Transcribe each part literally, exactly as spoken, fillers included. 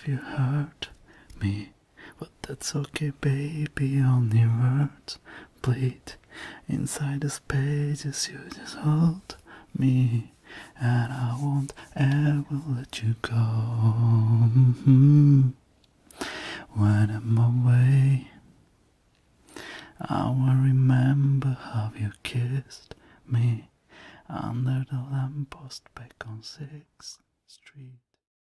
if you hurt me, but that's okay, baby. Only words bleed inside these pages. You just hold me, and I won't ever let you go. Mm-hmm. When I'm away, I will remember how you kissed me under the lamppost back on sixth Street.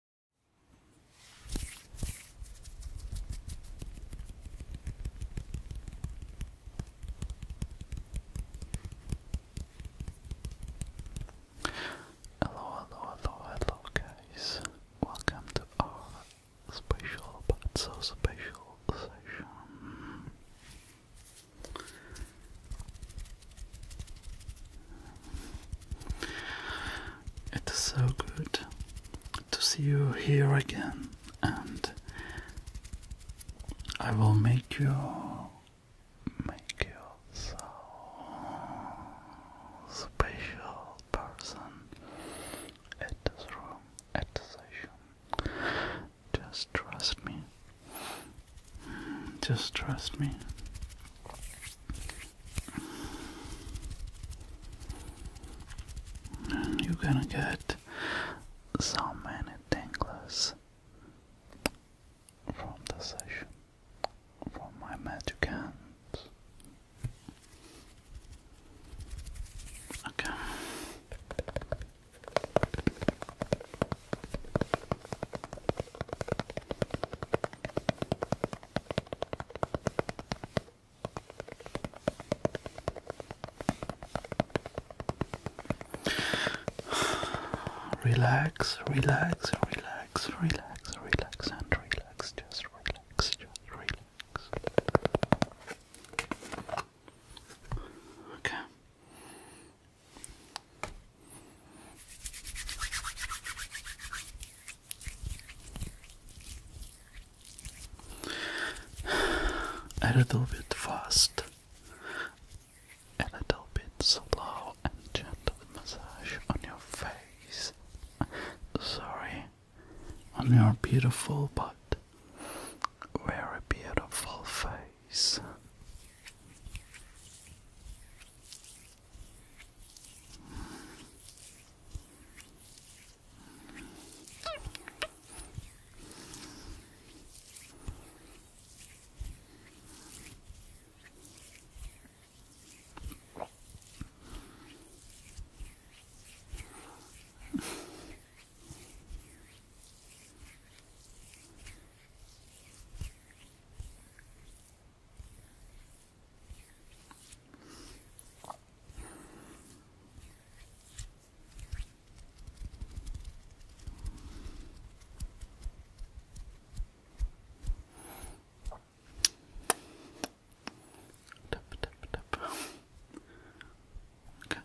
Hello, hello, hello, hello, guys. Welcome to our special but so special session. It is so good to see you here again, and I will make you make you so special person at this room, at the session. Just trust me. Just trust me. And you're gonna get so many tingles from the session, from my magic hands. Okay. Relax, relax, relax, relax, relax, and relax, just relax, just relax. Okay. A little bit fast, a little bit slow and gentle massage on your face. Sorry, on your beautiful but very beautiful face. Tap, tap, tap. Okay.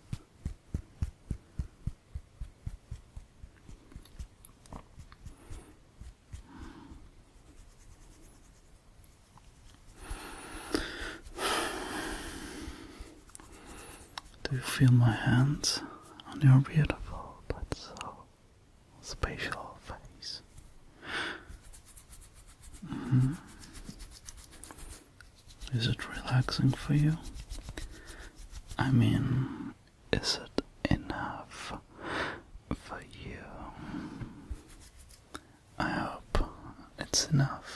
Do you feel my hands on your beautiful but so special face? Mm-hmm. Is it relaxing for you? I mean, is it enough for you? I hope it's enough.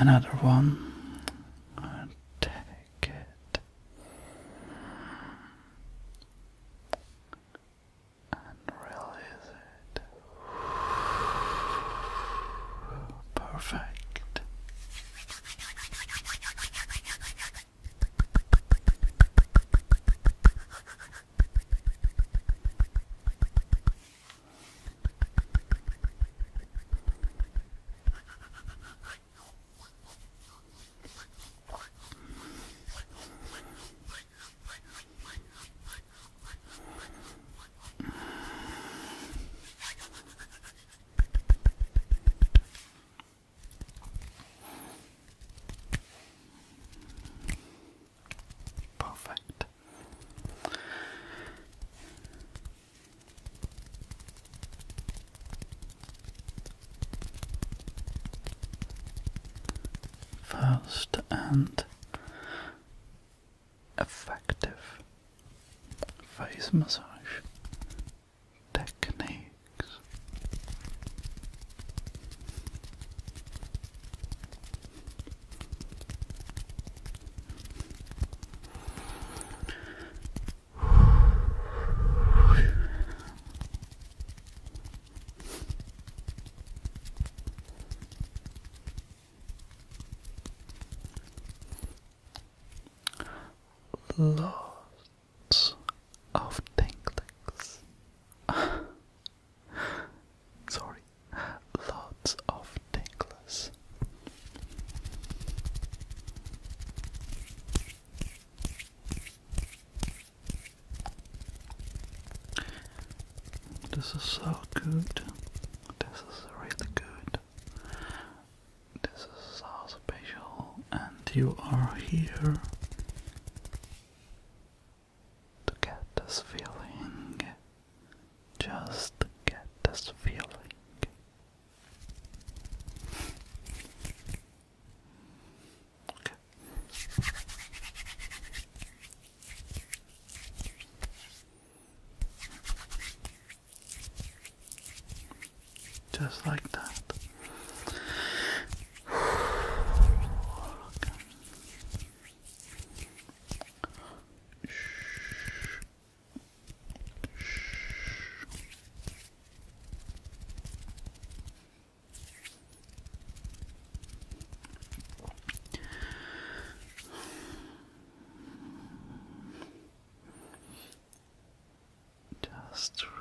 Another one. And take it. And release it. Perfect. Perfect. First and effective face massage techniques. Lots of tingles. Sorry, lots of tingles. This is so good. This is really good. This is so special, and you are here to get this feeling. Just to get this feeling. Okay. Just like that. Just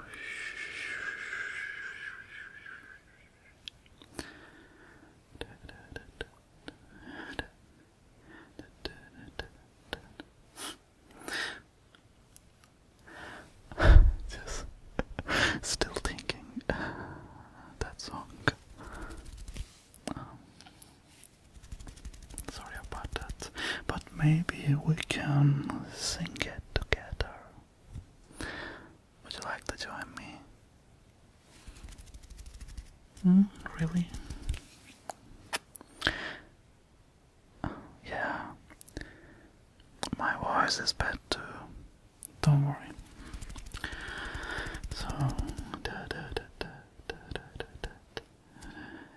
just still thinking that song. Um, sorry about that, but maybe we can sing it together. Would you like to join me? Hmm? Really? Yeah. My voice is bad too. Don't worry. So da, da, da, da, da, da, da, da.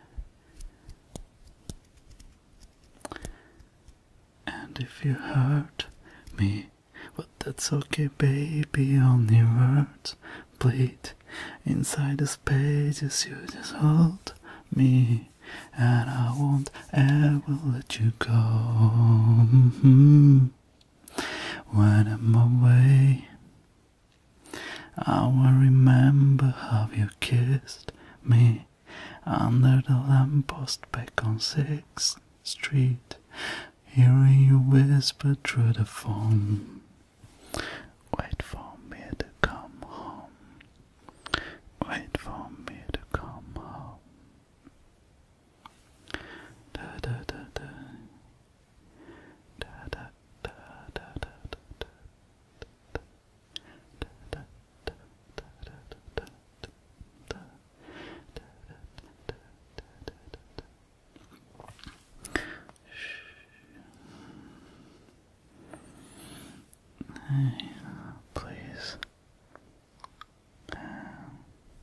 And if you hurt me, but that's okay, baby. Only words bleed inside these pages. You just hold me, and I won't ever let you go. Mm-hmm. When I'm away, I will remember how you kissed me under the lamppost back on sixth Street, hearing you whisper through the phone. Wait for me to come home. Wait for me to come home. Da da da da. Da da da da da da. Hey, please.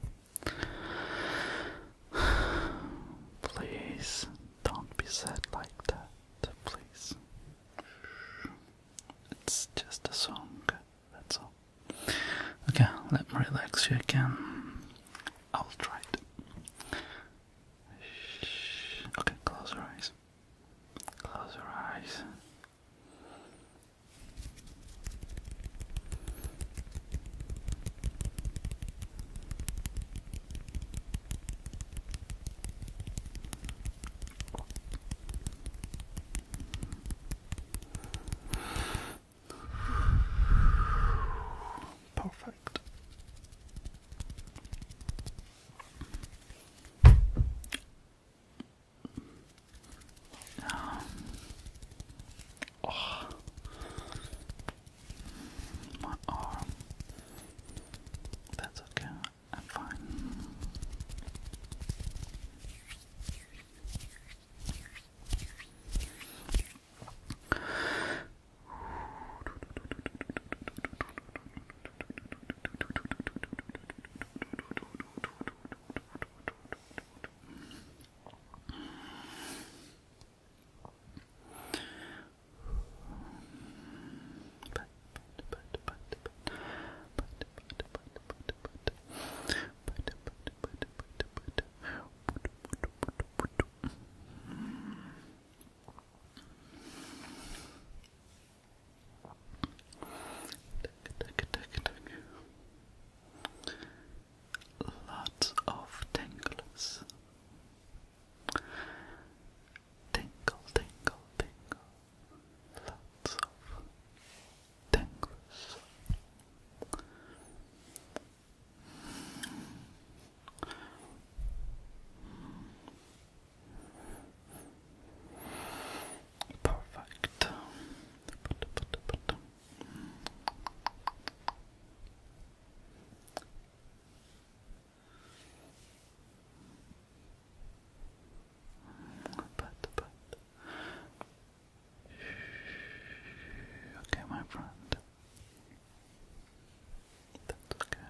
Please don't be sad like Actually, I can. I'll try it. Okay, close your eyes. Close your eyes. Perfect. Oh, my arm. That's okay. I'm fine. Lots of tingles. Tingle, tingle, tingle. Lots of tingles. Perfect. Okay, my friend. That's okay.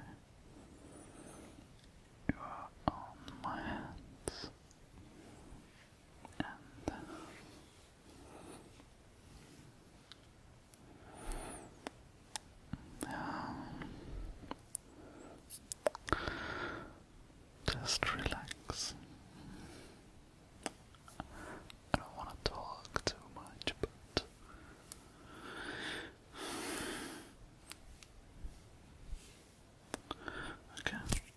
You are on my hands. And just relax. I don't want to talk too much, but okay.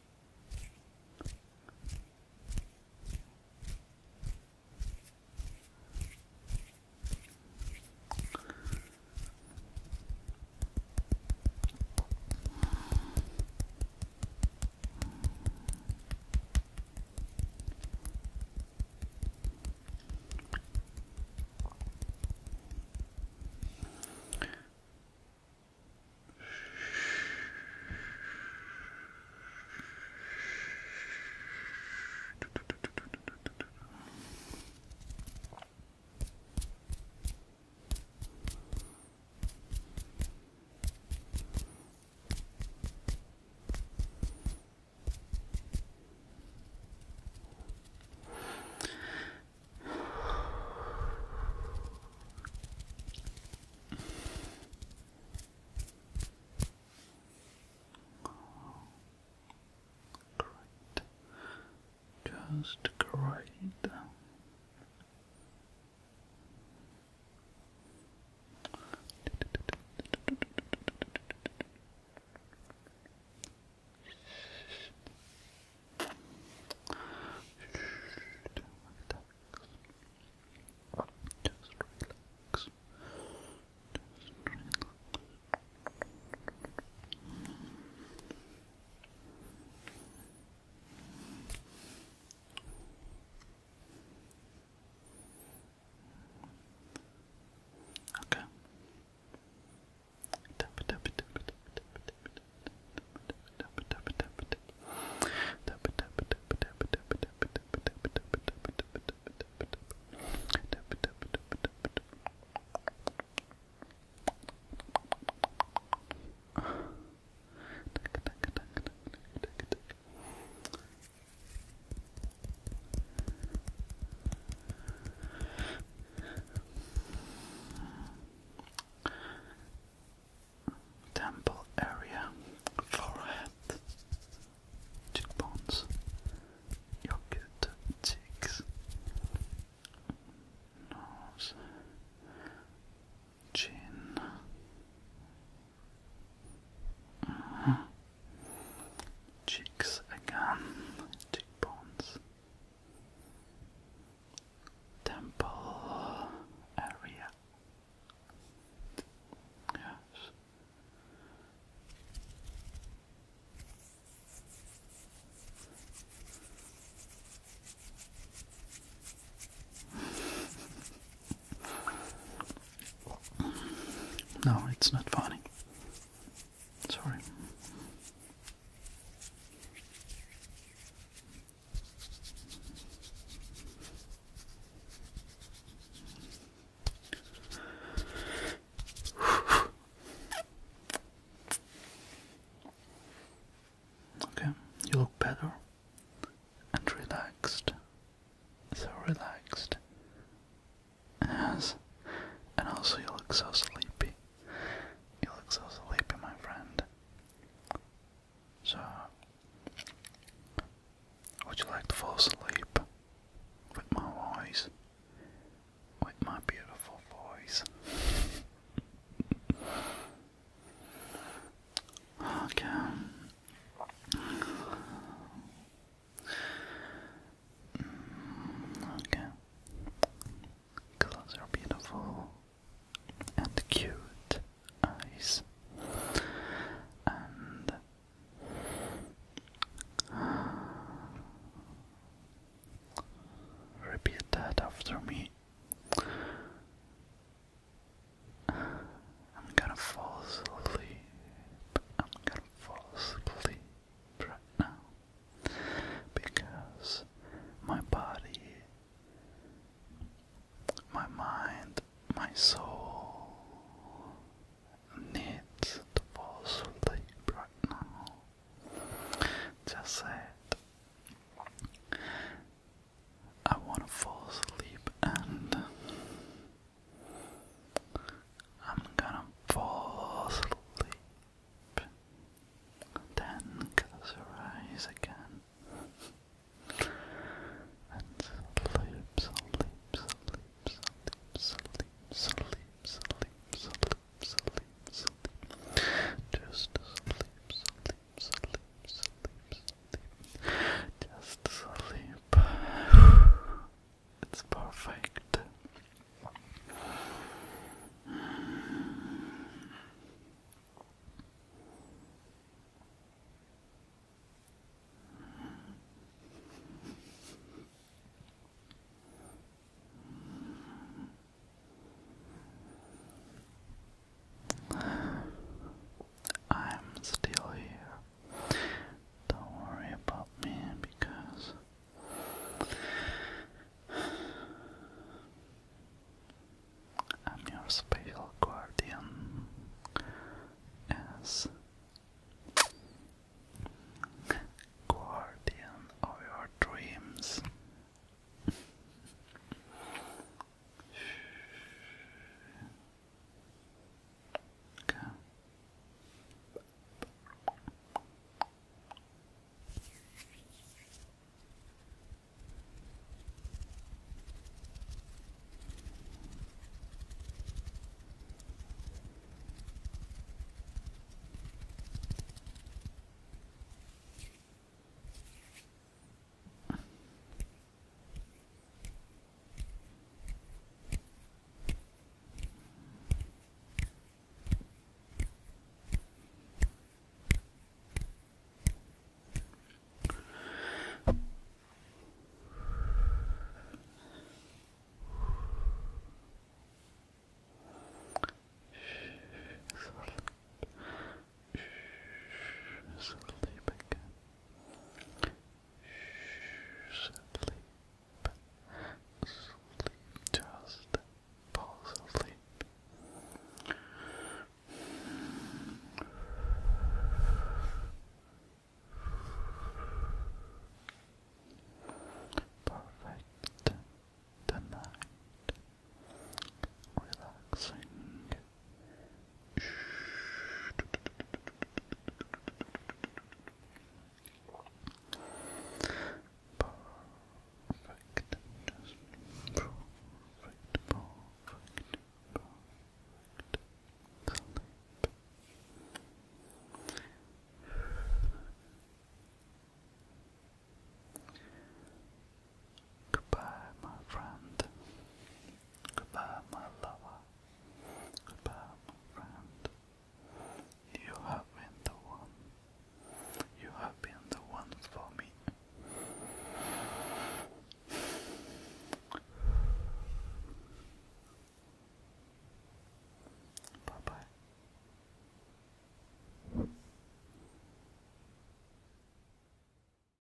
Just great. Just relax. Just relax. No, it's not funny. Sorry. Okay, you look better and relaxed. So relaxed. Yes. And also you look so sleepy.